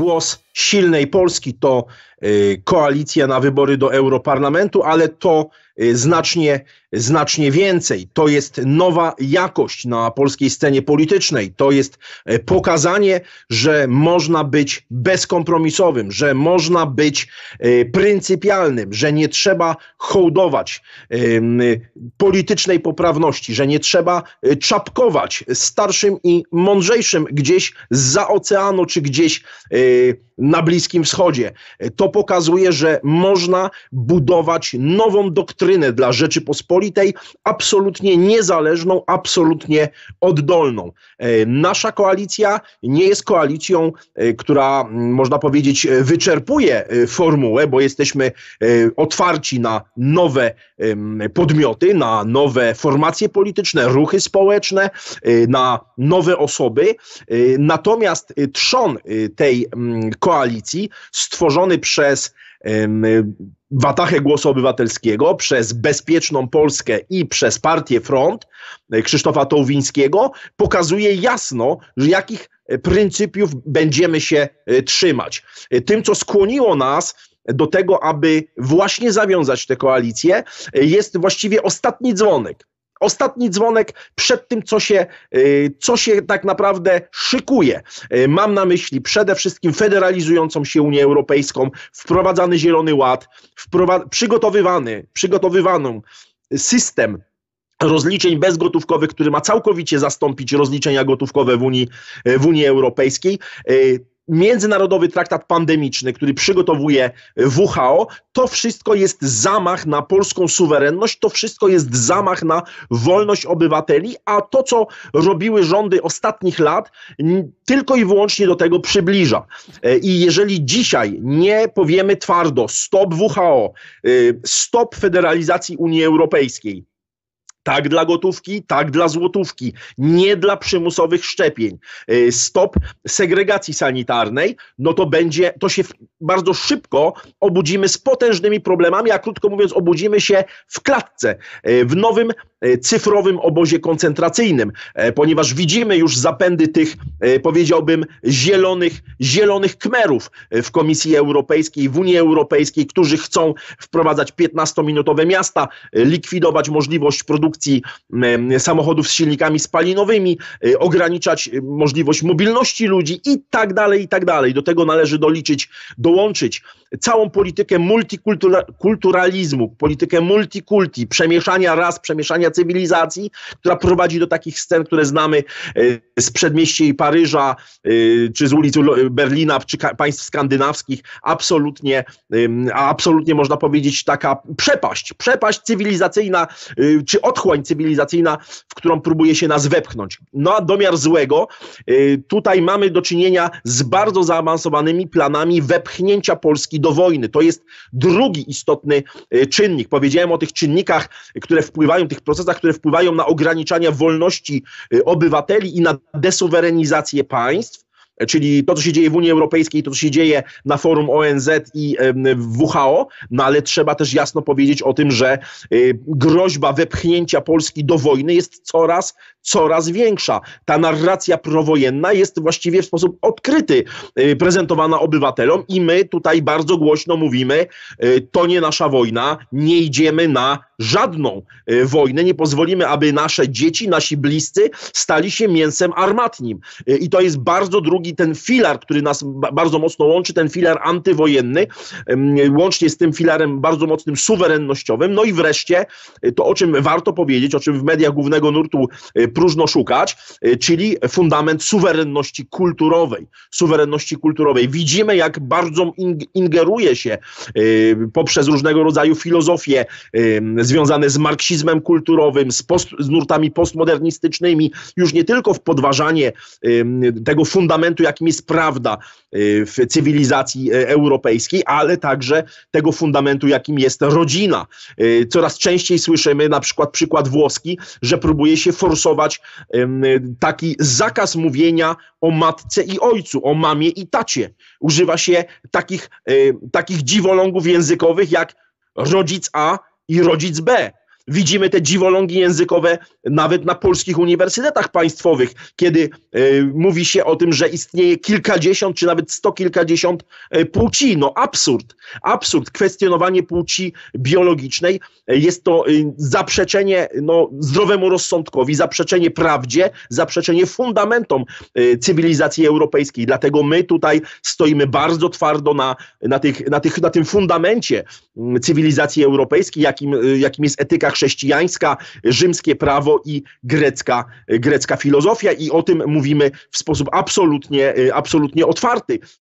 głos silnej Polski to koalicja na wybory do Europarlamentu, ale to znacznie więcej. To jest nowa jakość na polskiej scenie politycznej. To jest pokazanie, że można być bezkompromisowym, że można być pryncypialnym, że nie trzeba hołdować politycznej poprawności, że nie trzeba czapkować starszym i mądrzejszym gdzieś zza oceanu czy gdzieś na Bliskim Wschodzie. To pokazuje, że można budować nową doktrynę dla Rzeczypospolitej, absolutnie niezależną, absolutnie oddolną. Nasza koalicja nie jest koalicją, która, można powiedzieć, wyczerpuje formułę, bo jesteśmy otwarci na nowe podmioty, na nowe formacje polityczne, ruchy społeczne, na nowe osoby. Natomiast trzon tej koalicji stworzony przez Watahę Głosu Obywatelskiego, przez Bezpieczną Polskę i przez partię Front Krzysztofa Tołwińskiego pokazuje jasno, że jakich pryncypiów będziemy się trzymać. Tym, co skłoniło nas do tego, aby właśnie zawiązać tę koalicję, jest właściwie ostatni dzwonek. Ostatni dzwonek przed tym, co się tak naprawdę szykuje. Mam na myśli przede wszystkim federalizującą się Unię Europejską, wprowadzany Zielony Ład, przygotowywaną system rozliczeń bezgotówkowych, który ma całkowicie zastąpić rozliczenia gotówkowe w Unii Europejskiej. Międzynarodowy traktat pandemiczny, który przygotowuje WHO, to wszystko jest zamach na polską suwerenność, to wszystko jest zamach na wolność obywateli, a to, co robiły rządy ostatnich lat, tylko i wyłącznie do tego przybliża. I jeżeli dzisiaj nie powiemy twardo stop WHO, stop federalizacji Unii Europejskiej, tak dla gotówki, tak dla złotówki, nie dla przymusowych szczepień, stop segregacji sanitarnej, no to się bardzo szybko obudzimy z potężnymi problemami, a krótko mówiąc obudzimy się w klatce, w nowym cyfrowym obozie koncentracyjnym, ponieważ widzimy już zapędy tych, powiedziałbym, zielonych kmerów w Komisji Europejskiej, w Unii Europejskiej, którzy chcą wprowadzać 15-minutowe miasta, likwidować możliwość produkcji samochodów z silnikami spalinowymi, ograniczać możliwość mobilności ludzi i tak dalej, i tak dalej. Do tego należy dołączyć całą politykę multikulturalizmu, politykę multikulti, przemieszania ras, przemieszania cywilizacji, która prowadzi do takich scen, które znamy z przedmieści Paryża, czy z ulic Berlina, czy państw skandynawskich. Absolutnie można powiedzieć taka przepaść cywilizacyjna, czy otchłań cywilizacyjna, w którą próbuje się nas wepchnąć. No a domiar złego, tutaj mamy do czynienia z bardzo zaawansowanymi planami wepchnięcia Polski do wojny. To jest drugi istotny czynnik. Powiedziałem o tych czynnikach, które wpływają, tych procesach, które wpływają na ograniczanie wolności obywateli i na desuwerenizację państw. Czyli to, co się dzieje w Unii Europejskiej, to, co się dzieje na forum ONZ i WHO, no ale trzeba też jasno powiedzieć o tym, że groźba wepchnięcia Polski do wojny jest coraz większa. Ta narracja prowojenna jest właściwie w sposób odkryty prezentowana obywatelom i my tutaj bardzo głośno mówimy, to nie nasza wojna, nie idziemy na żadną wojnę, nie pozwolimy, aby nasze dzieci, nasi bliscy stali się mięsem armatnim. I to jest bardzo drugi ten filar, który nas bardzo mocno łączy, ten filar antywojenny, łącznie z tym filarem bardzo mocnym suwerennościowym. No i wreszcie to, o czym warto powiedzieć, o czym w mediach głównego nurtu próżno szukać, czyli fundament suwerenności kulturowej. Widzimy, jak bardzo ingeruje się poprzez różnego rodzaju filozofie związane z marksizmem kulturowym, z nurtami postmodernistycznymi, już nie tylko w podważanie tego fundamentu, jakim jest prawda w cywilizacji europejskiej, ale także tego fundamentu, jakim jest rodzina. Coraz częściej słyszymy, na przykład włoski, że próbuje się forsować taki zakaz mówienia o matce i ojcu, o mamie i tacie. Używa się takich dziwolągów językowych jak rodzic A i rodzic B. Widzimy te dziwolągi językowe nawet na polskich uniwersytetach państwowych, kiedy mówi się o tym, że istnieje kilkadziesiąt czy nawet sto kilkadziesiąt płci. No absurd, kwestionowanie płci biologicznej. Jest to zaprzeczenie zdrowemu rozsądkowi, zaprzeczenie prawdzie, zaprzeczenie fundamentom cywilizacji europejskiej. Dlatego my tutaj stoimy bardzo twardo na tym fundamencie cywilizacji europejskiej, jakim jest etyka chrześcijańska, rzymskie prawo i grecka filozofia, i o tym mówimy w sposób absolutnie otwarty.